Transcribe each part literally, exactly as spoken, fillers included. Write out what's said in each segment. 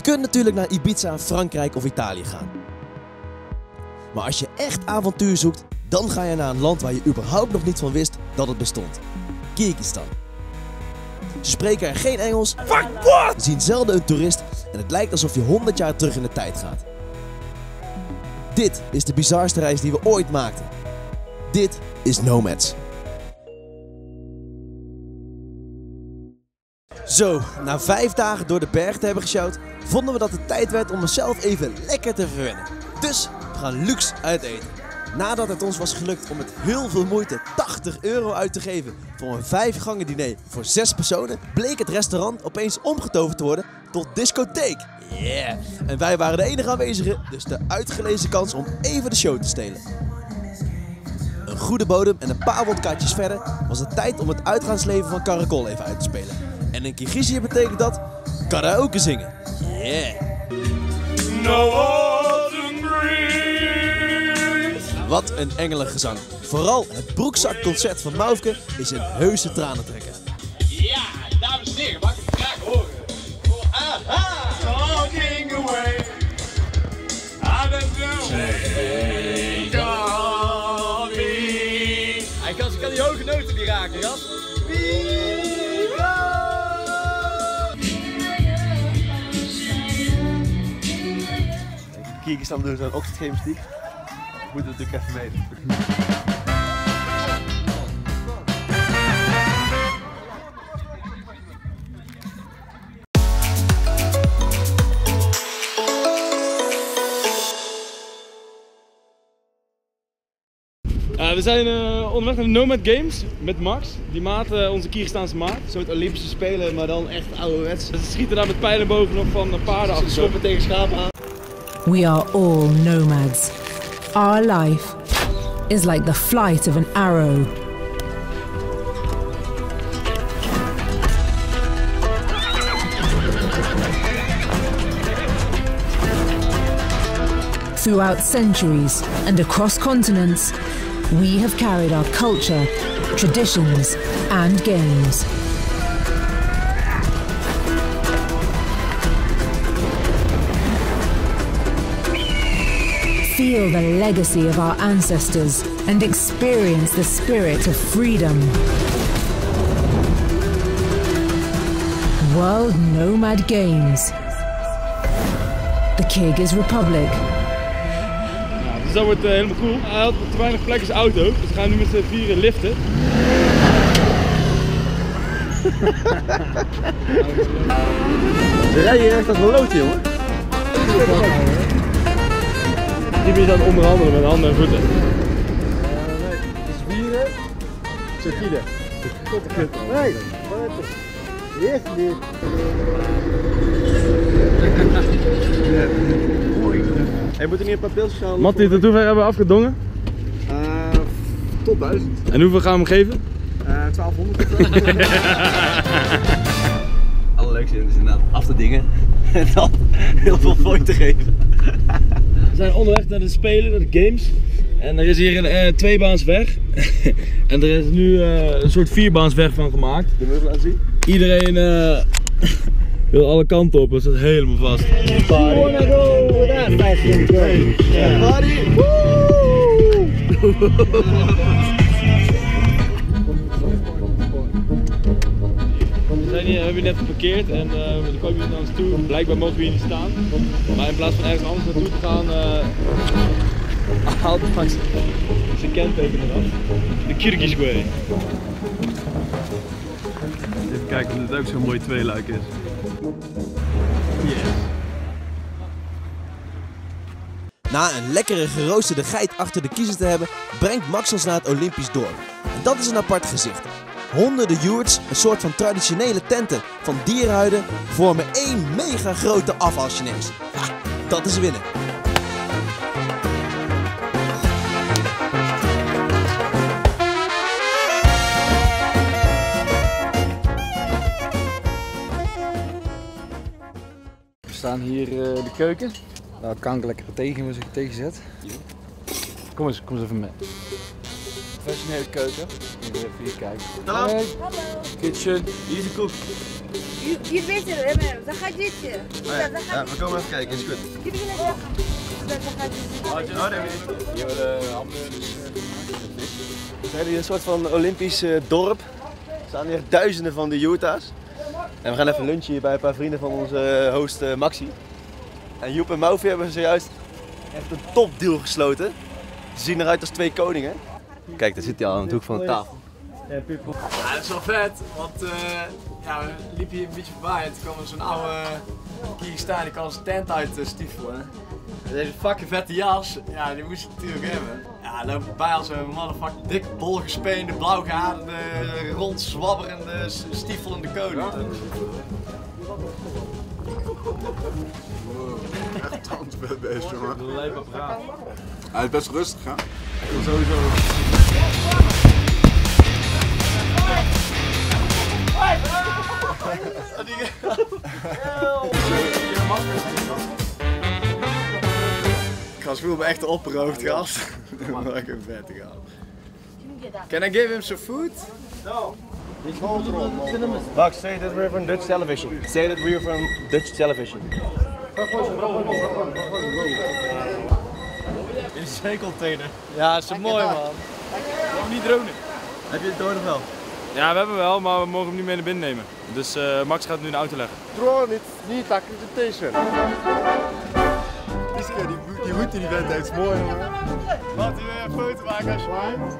kunt natuurlijk naar Ibiza, Frankrijk of Italië gaan. Maar als je echt avontuur zoekt, dan ga je naar een land waar je überhaupt nog niet van wist dat het bestond. Kyrgyzstan. Ze spreken er geen Engels, Fuck, what? zien zelden een toerist en het lijkt alsof je honderd jaar terug in de tijd gaat. Dit is de bizarste reis die we ooit maakten. Dit is Nomads. Zo, na vijf dagen door de berg te hebben gesjouwd, vonden we dat het tijd werd om onszelf even lekker te verwennen. Dus we gaan luxe uiteten. Nadat het ons was gelukt om met heel veel moeite tachtig euro uit te geven voor een vijf gangen diner voor zes personen, bleek het restaurant opeens omgetoverd te worden tot discotheek. Yeah! En wij waren de enige aanwezigen, dus de uitgelezen kans om even de show te stelen. Een goede bodem en een paar wodkaatjes verder was het tijd om het uitgaansleven van Karakol even uit te spelen. En in Kirgizië betekent dat karaoke zingen. Yeah! No autumn breeze. Wat een engelengezang. Vooral het broekzakconcert van Maufke is een heuse tranentrekker. Ja, dames en heren, mag ik het graag horen? Voor aha! Talking away. I don't know. Hij kan, kan die hoge noten niet raken, gast. Kyrgyzstan doen zo'n ochtendgymnastiek. Moet het natuurlijk even meten. Uh, we zijn uh, onderweg naar de Nomad Games met Max, die maat, uh, onze Kyrgyzstaanse maat. Een soort Olympische Spelen, maar dan echt ouderwets. Ze schieten daar met pijlenbogen nog van paarden af. Ze schoppen tegen schapen aan. We are all nomads. Our life is like the flight of an arrow. Throughout centuries and across continents, we have carried our culture, traditions, and games. Feel the legacy of our ancestors and experience the spirit of freedom. World Nomad Games. The Kyrgyz Republic. Ja, dus dat wordt uh, helemaal cool. Hij had te weinig plek in zijn auto, dus we gaan nu met z'n vieren liften. Ze rijden hier echt als een loodje, jongen. Die ben je dan onderhandelen met handen en voeten. Uh, nee, spieren, circuiten. Nee, wat is het? Eerst dit. Hey, moet er niet een paar pilsjes halen? Mattie, tot hoever hebben we afgedongen? Uh, tot duizend. En hoeveel gaan we hem geven? Uh, twaalfhonderd. Allerleukste is inderdaad af te dingen en dan heel veel fooi te geven. We zijn onderweg naar de Spelen, naar de Games. En er is hier een uh, tweebaansweg. En er is nu uh, een soort vierbaansweg van gemaakt. Kun je me even laten zien? Iedereen uh, wil alle kanten op, dus dat is helemaal vast. Party! Wanna go with that fashion girl? Yeah. Party! Woo! We zijn hier, we hebben hier net geparkeerd en uh, er komen hier naar ons toe. Blijkbaar mogen we hier niet staan. Maar in plaats van ergens anders naartoe te gaan, uh, haalt Max zijn kenteken eraf. De Kyrgyz way. Even kijken of het ook zo'n mooi tweeluik is. Yes. Na een lekkere geroosterde geit achter de kiezen te hebben, brengt Max ons naar het Olympisch dorp. En dat is een apart gezicht. Honderden yurts, een soort van traditionele tenten van dierhuiden, vormen één mega grote afvalchinees. Ha, dat is winnen. We staan hier uh, de keuken. Daar kan ik lekker tegen, was ik tegenzet. Kom eens, kom eens even mee. Professionele keuken. Even hier kijken. Hallo. Hey. Kitchen. Hier is de koek. Hier beter, Emmer. Заходите. Ja, we komen even kijken, is goed. Hier de handen. We zijn hier een soort van Olympisch uh, dorp. Er staan hier duizenden van de Utah's. En we gaan even lunchen hier bij een paar vrienden van onze host uh, Maxi. En Joep en Mauvi hebben zojuist echt een topdeal gesloten. Ze zien eruit als twee koningen. Kijk, daar zit hij al aan het hoek van de tafel. Ja, dat is wel vet, want uh, ja, we liepen hier een beetje voorbij en toen kwam er zo'n oude Kyrgyzstan, die kan zijn tent uit uh, stiefelen. Deze fucking vette jas, ja, die moest je natuurlijk hebben. Ja, lopen bij als een motherfucking dik, bolgespeende, blauwgeaderde, rondzwabberende, stiefelende koning. Ja. Echt tandbeest, jongen. Lijp apparaat. Hij is best rustig, hè? Ik wil sowieso. Gast voel me echt opgeroofd, gast. Dat ik een vette gaan. Can I give him some food? No. Max, say that we're from Dutch television. Say that we're from Dutch television. In een zeecontainer. Ja, dat is mooi, man. Waarom niet dronen? Heb je het door nog wel? Ja, we hebben wel, maar we mogen hem niet mee naar binnen nemen. Dus uh, Max gaat nu in de auto leggen. Drone, it's niet accreditation. Die, die route die vent heeft, is mooi, jongen. Wat, wil je een foto maken als je waait?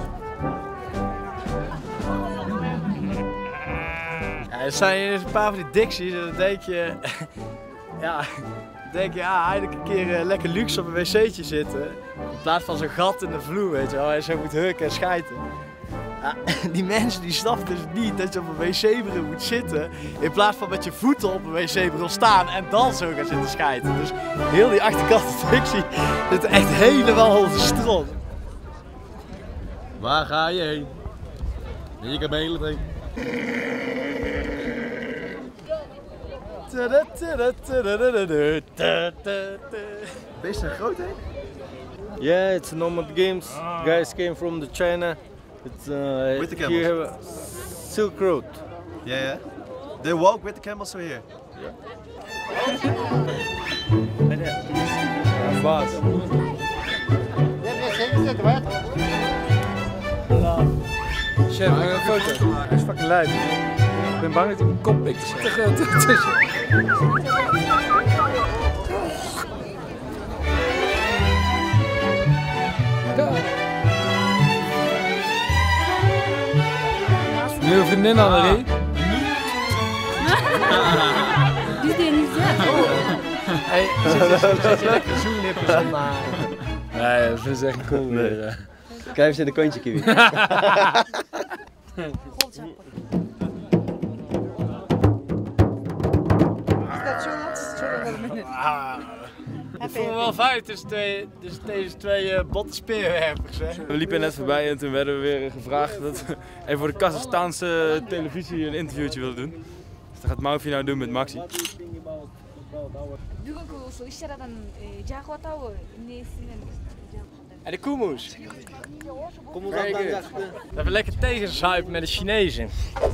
Ja, er zijn hier een paar van die dicties en dan denk je... ja, dan denk je, ja, eindelijk een keer uh, lekker luxe op een wc'tje zitten. In plaats van zo'n gat in de vloer, weet je wel, en zo moet hurken en schijten. Ja, die mensen die snappen dus niet dat je op een wc-bril moet zitten in plaats van met je voeten op een wc-bril staan en dan zo gaan zitten schijten. Dus heel die achterkant dictie zit echt helemaal op de strot. Waar ga je heen? Je kan mee heen. Beest zijn groot, hè? Yeah, it's Nomad Games. Guys came from the China. It's uh, With the camels. here have a Silk Road. Yeah, yeah. They walk with the camels over here. Yeah. Baas. Chef, een foto. Hij is fucking lijp. Ik ben bang dat hij mijn kop pikt. Te groot tussen. Nu een vriendin Annelie. Die deed niet zeggen. Hey, zit je lekker zoenlippen op maar. Nee, dat vind ik echt cool weer. Kijk eens in de kontje, Kiwi. Ik voel me wel fijn tussen, twee, tussen deze twee uh, botte speerwerpers. Hè. We liepen net voorbij en toen werden we weer gevraagd dat we even voor de Kazachstaanse televisie een interviewtje wilden doen. Dus dat gaat Mauvi nou doen met Maxi. En de koemoes. Dat we lekker tegenzuipen met de Chinezen.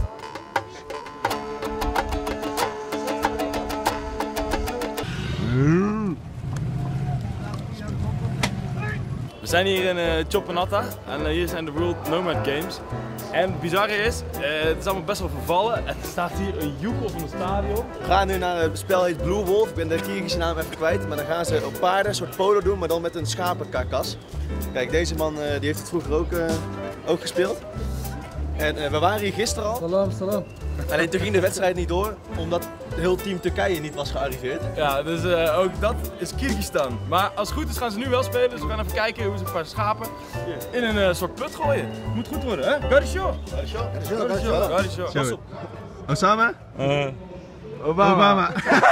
We zijn hier in uh, Chopanatta en uh, hier zijn de World Nomad Games. En het bizarre is, uh, het is allemaal best wel vervallen en er staat hier een joekel van het stadion. We gaan nu naar het spel heet Blue Wolf. Ik ben de Kyrgyzse naam even kwijt. Maar dan gaan ze op paarden een soort polo doen, maar dan met een schapenkarkas. Kijk, deze man uh, die heeft het vroeger ook, uh, ook gespeeld. En uh, we waren hier gisteren al. Salam, salam. Alleen toen ging de wedstrijd niet door, omdat heel team Turkije niet was gearriveerd. Ja, dus uh, ook dat is Kyrgyzstan. Maar als het goed is gaan ze nu wel spelen, dus we gaan even kijken hoe ze een paar schapen in een uh, soort put gooien. Moet goed worden, hè? Garisho! Garisho? Garisho! Garisho! Pas op! Osama? Uh, Obama! Obama.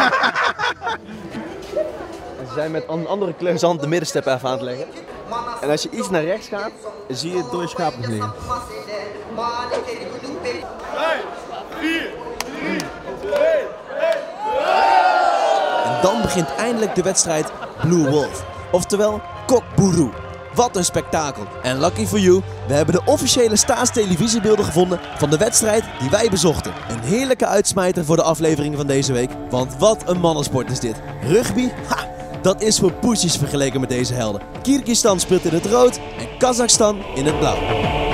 Ze zijn met een andere kleur zand de middenstep even aan het leggen. En als je iets naar rechts gaat, zie je het dode schaap nog liggen. vijf, vier, drie, twee, één. En dan begint eindelijk de wedstrijd Blue Wolf, oftewel Kokburu. Wat een spektakel. En lucky for you, we hebben de officiële staatstelevisiebeelden gevonden van de wedstrijd die wij bezochten. Een heerlijke uitsmijter voor de aflevering van deze week, want wat een mannensport is dit. Rugby? Ha! Dat is voor poesjes vergeleken met deze helden. Kyrgyzstan speelt in het rood en Kazachstan in het blauw.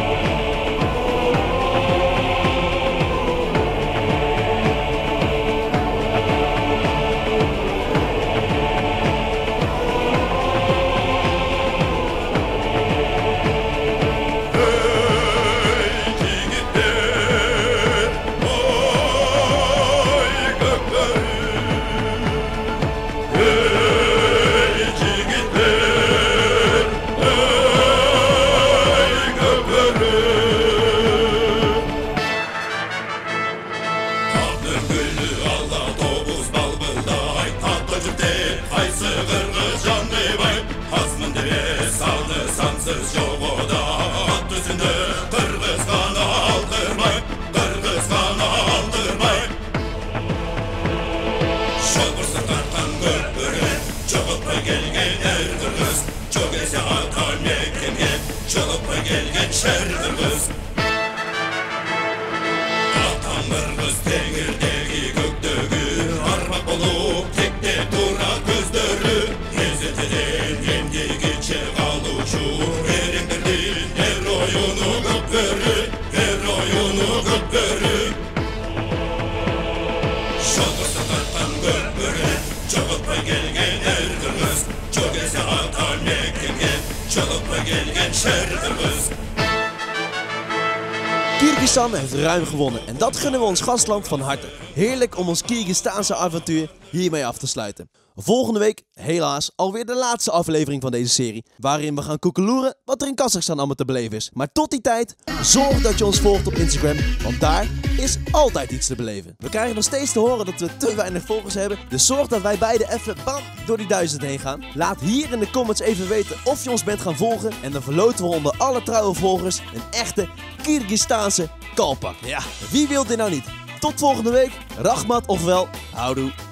Kyrgyzstan heeft ruim gewonnen en dat gunnen we ons gastland van harte. Heerlijk om ons Kyrgyzstaanse avontuur hiermee af te sluiten. Volgende week, helaas, alweer de laatste aflevering van deze serie, waarin we gaan koekeloeren wat er in Kazachstan allemaal te beleven is. Maar tot die tijd, zorg dat je ons volgt op Instagram, want daar is altijd iets te beleven. We krijgen nog steeds te horen dat we te weinig volgers hebben, dus zorg dat wij beide even bam door die duizend heen gaan. Laat hier in de comments even weten of je ons bent gaan volgen en dan verloten we onder alle trouwe volgers een echte Kyrgyzstaanse kalpak. Ja, wie wil dit nou niet? Tot volgende week, Rachmat ofwel houdoe.